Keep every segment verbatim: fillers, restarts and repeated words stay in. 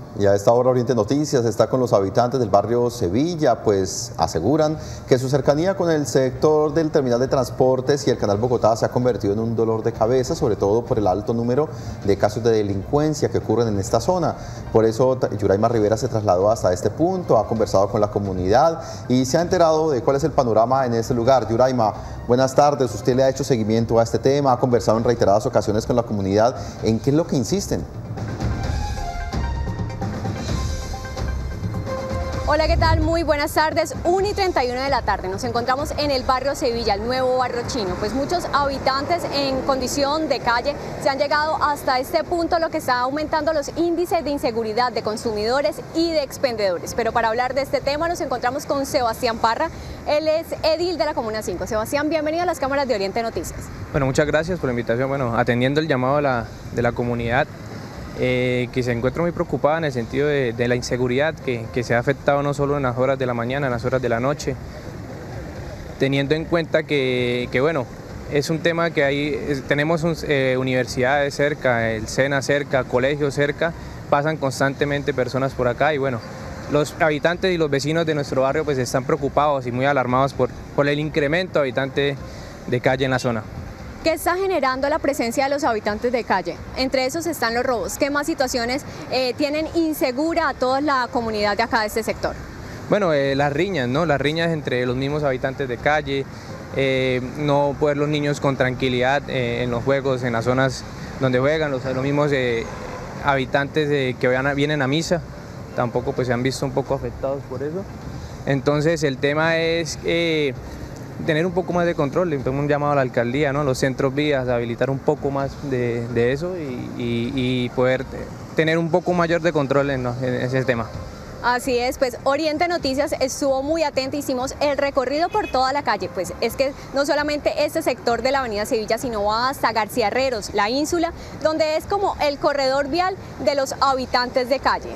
Y a esta hora Oriente Noticias está con los habitantes del barrio Sevilla, pues aseguran que su cercanía con el sector del terminal de transportes y el Canal Bogotá se ha convertido en un dolor de cabeza, sobre todo por el alto número de casos de delincuencia que ocurren en esta zona. Por eso Yuraima Rivera se trasladó hasta este punto, ha conversado con la comunidad y se ha enterado de cuál es el panorama en este lugar. Yuraima, buenas tardes, usted le ha hecho seguimiento a este tema, ha conversado en reiteradas ocasiones con la comunidad. ¿En qué es lo que insisten? Hola, ¿qué tal? Muy buenas tardes. una y treinta y uno de la tarde. Nos encontramos en el barrio Sevilla, el nuevo barrio chino. Pues muchos habitantes en condición de calle se han llegado hasta este punto, lo que está aumentando los índices de inseguridad de consumidores y de expendedores. Pero para hablar de este tema nos encontramos con Sebastián Parra. Él es edil de la Comuna cinco. Sebastián, bienvenido a las cámaras de Oriente Noticias. Bueno, muchas gracias por la invitación. Bueno, atendiendo el llamado de la, de la comunidad, Eh, que se encuentra muy preocupada en el sentido de, de la inseguridad que, que se ha afectado no solo en las horas de la mañana, en las horas de la noche, teniendo en cuenta que, que bueno, es un tema que hay, es, tenemos un, eh, universidades cerca, el SENA cerca, colegios cerca, pasan constantemente personas por acá y bueno, los habitantes y los vecinos de nuestro barrio pues están preocupados y muy alarmados por, por el incremento de habitantes de calle en la zona. ¿Qué está generando la presencia de los habitantes de calle? Entre esos están los robos. ¿Qué más situaciones eh, tienen insegura a toda la comunidad de acá de este sector? Bueno, eh, las riñas, ¿no? Las riñas entre los mismos habitantes de calle, eh, no poder los niños con tranquilidad eh, en los juegos, en las zonas donde juegan, los, los mismos eh, habitantes eh, que van a, vienen a misa, tampoco pues se han visto un poco afectados por eso. Entonces el tema es eh, tener un poco más de control, le un llamado a la alcaldía, ¿no? Los centros vías, habilitar un poco más de, de eso y, y, y poder tener un poco mayor de control en, en ese tema. Así es, pues Oriente Noticias estuvo muy atenta, hicimos el recorrido por toda la calle, pues es que no solamente este sector de la avenida Sevilla, sino va hasta García Herreros, la Ínsula, donde es como el corredor vial de los habitantes de calle.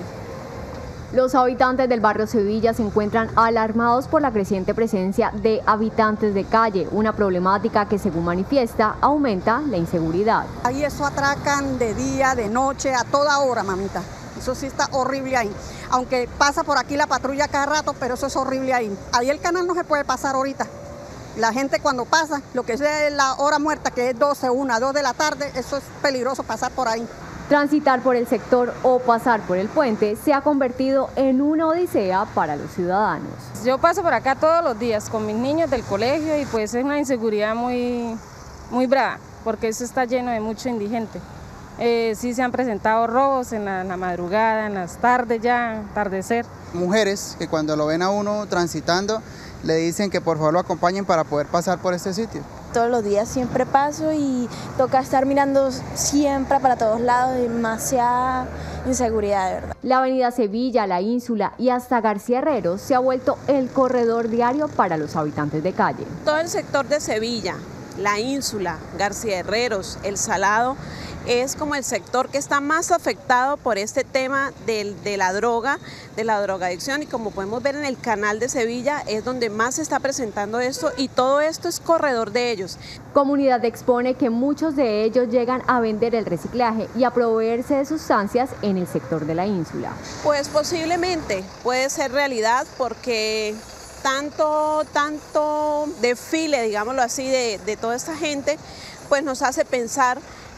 Los habitantes del barrio Sevilla se encuentran alarmados por la creciente presencia de habitantes de calle, una problemática que, según manifiesta, aumenta la inseguridad. Ahí eso atracan de día, de noche, a toda hora, mamita. Eso sí está horrible ahí. Aunque pasa por aquí la patrulla cada rato, pero eso es horrible ahí. Ahí el canal no se puede pasar ahorita. La gente cuando pasa, lo que es la hora muerta, que es doce, una, dos de la tarde, eso es peligroso pasar por ahí. Transitar por el sector o pasar por el puente se ha convertido en una odisea para los ciudadanos. Yo paso por acá todos los días con mis niños del colegio y pues es una inseguridad muy, muy brava, porque eso está lleno de mucho indigente. Eh, sí se han presentado robos en la, en la madrugada, en las tardes ya, atardecer. Mujeres que cuando lo ven a uno transitando le dicen que por favor lo acompañen para poder pasar por este sitio. Todos los días siempre paso y toca estar mirando siempre para todos lados, demasiada inseguridad, de verdad. La avenida Sevilla, la Ínsula y hasta García Herreros se ha vuelto el corredor diario para los habitantes de calle. Todo el sector de Sevilla, la Ínsula, García Herreros, El Salado, es como el sector que está más afectado por este tema de, de la droga, de la drogadicción, y como podemos ver en el canal de Sevilla es donde más se está presentando esto y todo esto es corredor de ellos. Comunidad expone que muchos de ellos llegan a vender el reciclaje y a proveerse de sustancias en el sector de la Ínsula. Pues posiblemente puede ser realidad porque tanto, tanto desfile, digámoslo así, de, de toda esta gente, pues nos hace pensar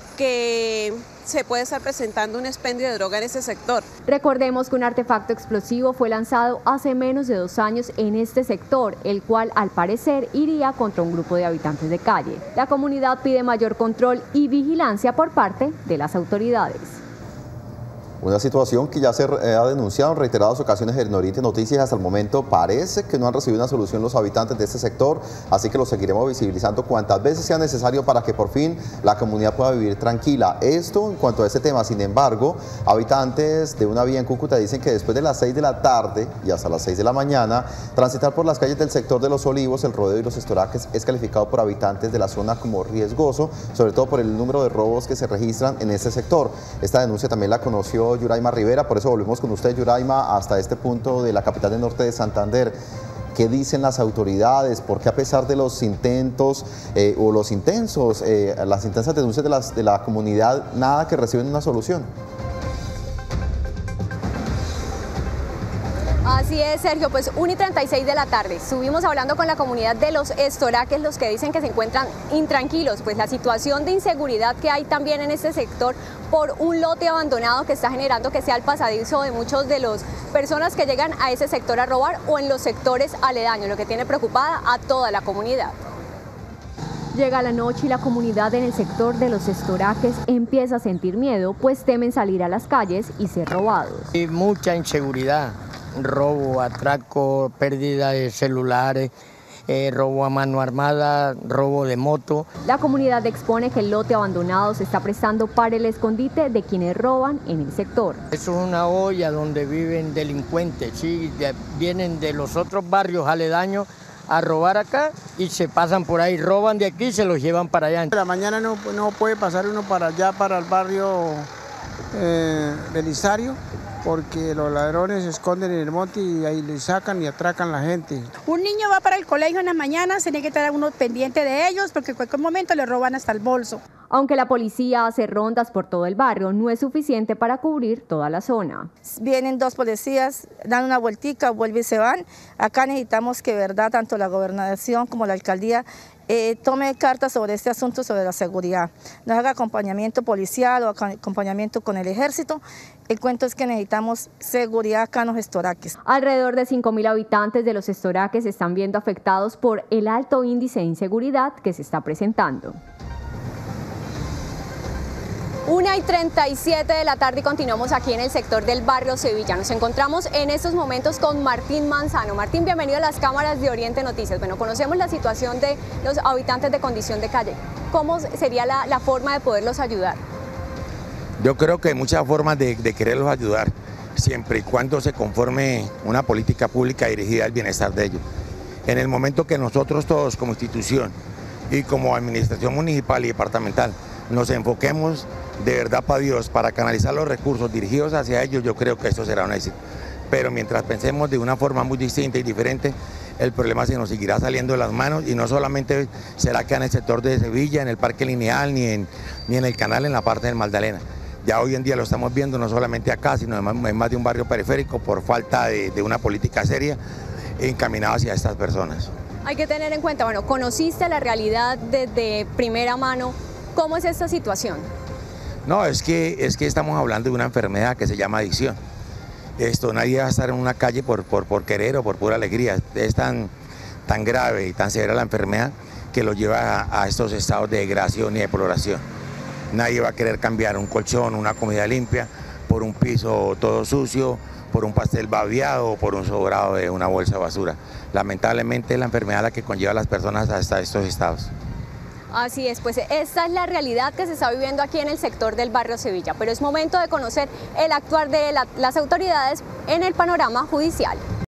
que se puede estar presentando un expendio de droga en ese sector. Recordemos que un artefacto explosivo fue lanzado hace menos de dos años en este sector, el cual al parecer iría contra un grupo de habitantes de calle. La comunidad pide mayor control y vigilancia por parte de las autoridades. Una situación que ya se ha denunciado en reiteradas ocasiones en Oriente Noticias. Hasta el momento parece que no han recibido una solución los habitantes de este sector, así que lo seguiremos visibilizando cuantas veces sea necesario para que por fin la comunidad pueda vivir tranquila. Esto en cuanto a este tema. Sin embargo, habitantes de una vía en Cúcuta dicen que después de las seis de la tarde y hasta las seis de la mañana, transitar por las calles del sector de Los Olivos, El Rodeo y Los Estoraques es calificado por habitantes de la zona como riesgoso, sobre todo por el número de robos que se registran en este sector. Esta denuncia también la conoció Yuraima Rivera, por eso volvemos con usted, Yuraima, hasta este punto de la capital del norte de Santander. ¿Qué dicen las autoridades? ¿Por qué a pesar de los intentos eh, o los intensos, eh, las intensas denuncias de, las, de la comunidad, nada que reciben una solución? Así es, Sergio, pues una y treinta y seis de la tarde. Estuvimos hablando con la comunidad de los estoraques, los que dicen que se encuentran intranquilos, pues la situación de inseguridad que hay también en este sector por un lote abandonado que está generando que sea el pasadizo de muchos de las personas que llegan a ese sector a robar o en los sectores aledaños, lo que tiene preocupada a toda la comunidad. Llega la noche y la comunidad en el sector de los estoraques empieza a sentir miedo, pues temen salir a las calles y ser robados. Hay mucha inseguridad, robo, atraco, pérdida de celulares, eh, robo a mano armada, robo de moto. La comunidad expone que el lote abandonado se está prestando para el escondite de quienes roban en el sector. Eso es una olla donde viven delincuentes, ¿sí? De, vienen de los otros barrios aledaños a robar acá y se pasan por ahí, roban de aquí y se los llevan para allá. La mañana no, no puede pasar uno para allá, para el barrio eh, Belisario, porque los ladrones se esconden en el monte y ahí le sacan y atracan a la gente. Un niño va para el colegio en las mañanas, tiene que estar uno pendiente de ellos porque en cualquier momento le roban hasta el bolso. Aunque la policía hace rondas por todo el barrio, no es suficiente para cubrir toda la zona. Vienen dos policías, dan una vueltica, vuelven y se van. Acá necesitamos que, verdad, tanto la gobernación como la alcaldía eh, tome cartas sobre este asunto, sobre la seguridad. Nos haga acompañamiento policial o acompañamiento con el ejército. El cuento es que necesitamos seguridad acá en los estoraques. Alrededor de cinco mil habitantes de los estoraques se están viendo afectados por el alto índice de inseguridad que se está presentando. una y treinta y siete de la tarde y continuamos aquí en el sector del barrio Sevilla. Nos encontramos en estos momentos con Martín Manzano. Martín, bienvenido a las cámaras de Oriente Noticias. Bueno, conocemos la situación de los habitantes de condición de calle. ¿Cómo sería la, la forma de poderlos ayudar? Yo creo que hay muchas formas de, de quererlos ayudar, siempre y cuando se conforme una política pública dirigida al bienestar de ellos. En el momento que nosotros todos como institución y como administración municipal y departamental nos enfoquemos de verdad para Dios, para canalizar los recursos dirigidos hacia ellos, yo creo que esto será un éxito. Pero mientras pensemos de una forma muy distinta y diferente, el problema se nos seguirá saliendo de las manos y no solamente será que en el sector de Sevilla, en el Parque Lineal, ni en, ni en el canal, en la parte del Magdalena. Ya hoy en día lo estamos viendo no solamente acá, sino en más de un barrio periférico por falta de, de una política seria encaminada hacia estas personas. Hay que tener en cuenta, bueno, conociste la realidad desde primera mano. ¿Cómo es esta situación? No, es que, es que estamos hablando de una enfermedad que se llama adicción. Esto, nadie va a estar en una calle por, por, por querer o por pura alegría. Es tan, tan grave y tan severa la enfermedad que lo lleva a, a estos estados de degradación y deploración. Nadie va a querer cambiar un colchón, una comida limpia, por un piso todo sucio, por un pastel babeado o por un sobrado de una bolsa de basura. Lamentablemente es la enfermedad la que conlleva a las personas hasta estos estados. Así es, pues esta es la realidad que se está viviendo aquí en el sector del barrio Sevilla, pero es momento de conocer el actuar de la, las autoridades en el panorama judicial.